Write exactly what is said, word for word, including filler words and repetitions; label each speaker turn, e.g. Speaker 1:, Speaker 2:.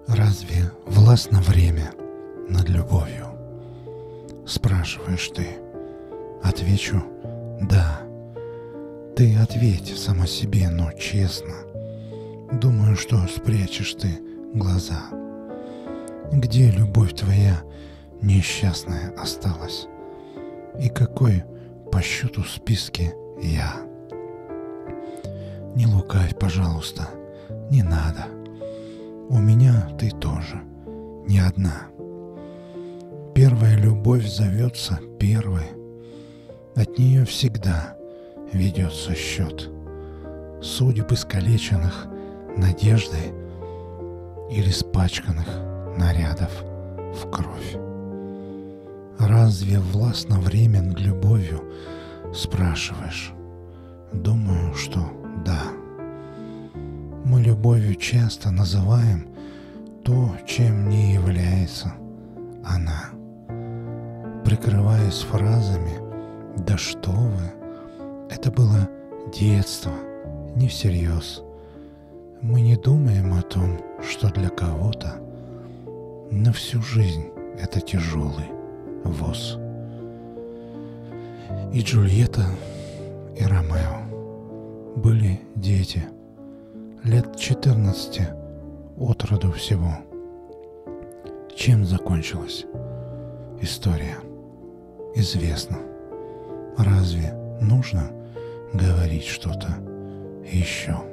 Speaker 1: Разве властно время над любовью? Спрашиваешь ты. Отвечу «да». Ты ответь сама себе, но честно. Думаю, что спрячешь ты глаза. Где любовь твоя несчастная осталась? И какой по счету в списке я? Не лукавь, пожалуйста, не надо. У меня ты тоже не одна. Первая любовь зовется первой. От нее всегда ведется счет судеб искалеченных надеждой или испачканных нарядов в кровь. Разве властно время над любовью, спрашиваешь? Думаю, что да. Мы любовью часто называем то, чем не является она, прикрываясь фразами «да что вы», это было детство, не всерьез. Мы не думаем о том, что для кого-то на всю жизнь это тяжелый воз. И Джульетта, и Ромео были дети, лет четырнадцати от роду всего. Чем закончилась история? Известно. Разве нужно говорить что-то еще?